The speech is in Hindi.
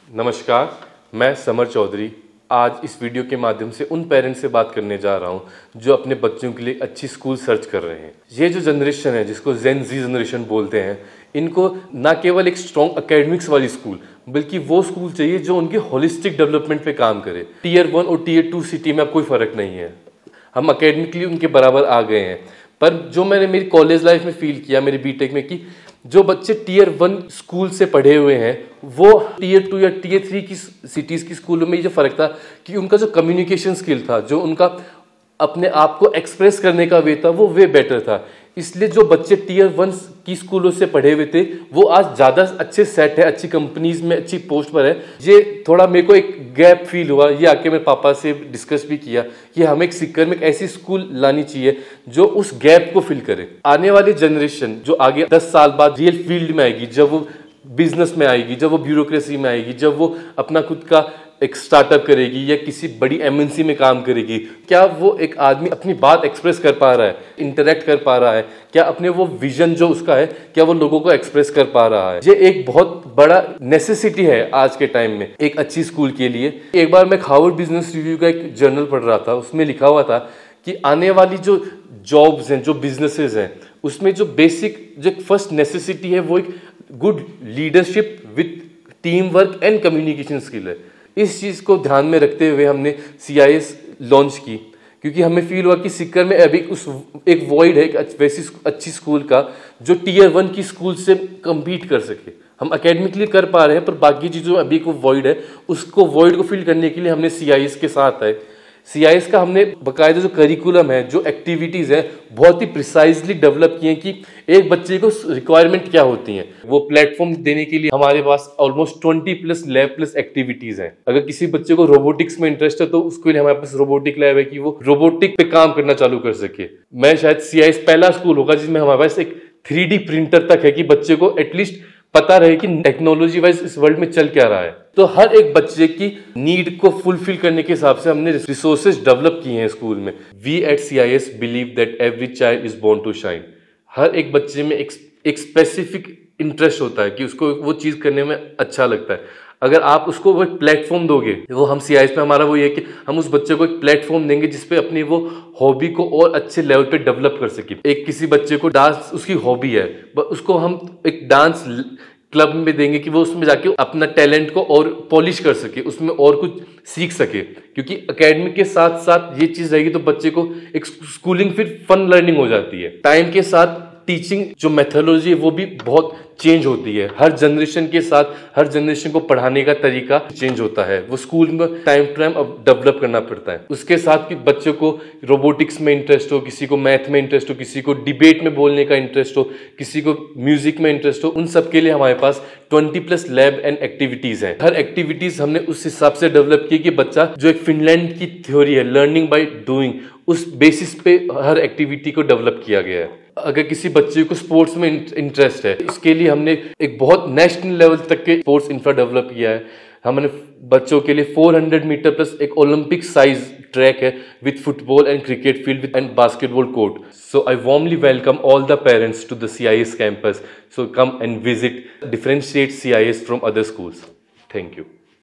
नमस्कार, मैं समर चौधरी आज इस वीडियो के माध्यम से उन पेरेंट्स से बात करने जा रहा हूं जो अपने बच्चों के लिए अच्छी स्कूल सर्च कर रहे हैं। ये जो जनरेशन है जिसको जेन जी जनरेशन बोलते हैं, इनको ना केवल एक स्ट्रॉन्ग एकेडमिक्स वाली स्कूल बल्कि वो स्कूल चाहिए जो उनके होलिस्टिक डेवलपमेंट पे काम करे। टियर 1 और टियर 2 सिटी में अब कोई फ़र्क नहीं है, हम एकेडमिकली उनके बराबर आ गए हैं। पर जो मैंने मेरी कॉलेज लाइफ में फील किया, मेरी बीटेक में, कि जो बच्चे टियर 1 स्कूल से पढ़े हुए हैं वो टियर 2 या टियर 3 की सिटीज़ की स्कूलों में ये फ़र्क था कि उनका जो कम्युनिकेशन स्किल था, जो उनका अपने आप को एक्सप्रेस करने का वे था, वो वे बेटर था। इसलिए जो बच्चे टियर 1 की स्कूलों से पढ़े हुए थे वो आज ज़्यादा अच्छे सेट है, अच्छी कंपनीज में अच्छी पोस्ट पर है। ये थोड़ा मेरे को एक गैप फील हुआ, ये आके मेरे पापा से डिस्कस भी किया कि हमें एक सिक्कर में एक ऐसी स्कूल लानी चाहिए जो उस गैप को फिल करे। आने वाली जनरेशन जो आगे 10 साल बाद रियल फील्ड में आएगी, जब वो बिजनेस में आएगी, जब वो ब्यूरोक्रेसी में आएगी, जब वो अपना खुद का एक स्टार्टअप करेगी या किसी बड़ी एमएनसी में काम करेगी, क्या वो एक आदमी अपनी बात एक्सप्रेस कर पा रहा है, इंटरेक्ट कर पा रहा है, क्या अपने वो विजन जो उसका है क्या वो लोगों को एक्सप्रेस कर पा रहा है। ये एक बहुत बड़ा नेसेसिटी है आज के टाइम में एक अच्छी स्कूल के लिए। एक बार मैं हार्वर्ड बिजनेस रिव्यू का एक जर्नल पढ़ रहा था, उसमें लिखा हुआ था कि आने वाली जो जॉब्स हैं, जो बिजनेसेस हैं, उसमें जो बेसिक जो फर्स्ट नेसेसिटी है वो एक good leadership with team work and communication skill है। इस चीज़ को ध्यान में रखते हुए हमने CIS लॉन्च की, क्योंकि हमें फील हुआ कि सिक्कर में अभी उस एक वॉइड है एक वैसी अच्छी स्कूल का जो टियर 1 की स्कूल से कम्पीट कर सके। हम एकेडमिकली कर पा रहे हैं पर बाकी चीज़ों में अभी को वॉइड है, उसको वॉइड को फिल करने के लिए हमने CIS के साथ आए। CIS का हमने बाकायदा जो करिकुलम है, जो एक्टिविटीज़ है, बहुत ही प्रिसाइजली डेवलप किए हैं कि एक बच्चे को रिक्वायरमेंट क्या होती हैं। वो प्लेटफॉर्म देने के लिए हमारे पास ऑलमोस्ट 20+ लैब प्लस एक्टिविटीज़ हैं। अगर किसी बच्चे को रोबोटिक्स में इंटरेस्ट है तो उसके लिए हमारे पास रोबोटिक लैब है कि वो रोबोटिक पे काम करना चालू कर सके। मैं शायद CIS पहला स्कूल होगा जिसमें हमारे पास एक 3D प्रिंटर तक है कि बच्चे को एटलीस्ट पता रहे कि टेक्नोलॉजी वाइज इस वर्ल्ड में चल क्या रहा है। तो हर एक बच्चे की नीड को फुलफिल करने के हिसाब से हमने रिसोर्सेज डेवलप किए हैं स्कूल में। We at CIS believe that every child is born to shine. हर एक बच्चे में एक स्पेसिफिक इंटरेस्ट होता है कि उसको वो चीज़ करने में अच्छा लगता है। अगर आप उसको वो प्लेटफॉर्म दोगे, वो हम CIS में हमारा वो ये कि हम उस बच्चे को एक प्लेटफॉर्म देंगे जिसपे अपनी वो हॉबी को और अच्छे लेवल पे डेवलप कर सके। एक किसी बच्चे को डांस उसकी हॉबी है, उसको हम एक डांस क्लब में देंगे कि वो उसमें जाके अपना टैलेंट को और पॉलिश कर सके, उसमें और कुछ सीख सके। क्योंकि एकेडमिक के साथ साथ ये चीज़ रहेगी तो बच्चे को एक स्कूलिंग फिर फन लर्निंग हो जाती है। टाइम के साथ टीचिंग जो मेथोडोलॉजी है वो भी बहुत चेंज होती है। हर जनरेशन के साथ हर जनरेशन को पढ़ाने का तरीका चेंज होता है। वो स्कूल में टाइम टू टाइम अब डेवलप करना पड़ता है। उसके साथ कि बच्चों को रोबोटिक्स में इंटरेस्ट हो, किसी को मैथ में इंटरेस्ट हो, किसी को डिबेट में बोलने का इंटरेस्ट हो, किसी को म्यूजिक में इंटरेस्ट हो, उन सब के लिए हमारे पास 20+ लैब एंड एक्टिविटीज़ हैं। हर एक्टिविटीज़ हमने उस हिसाब से डेवलप की कि बच्चा जो एक फिनलैंड की थ्योरी है लर्निंग बाय डूइंग, उस बेसिस पे हर एक्टिविटी को डेवलप किया गया है। अगर किसी बच्चे को स्पोर्ट्स में इंटरेस्ट है, इसके लिए हमने एक बहुत नेशनल लेवल तक के स्पोर्ट्स इंफ्रा डेवलप किया है। हमने बच्चों के लिए 400 मीटर प्लस एक ओलंपिक साइज ट्रैक है with football and cricket field and basketball court. So I warmly welcome all the parents to the CIS campus. So come and visit, differentiate CIS from other schools. Thank you.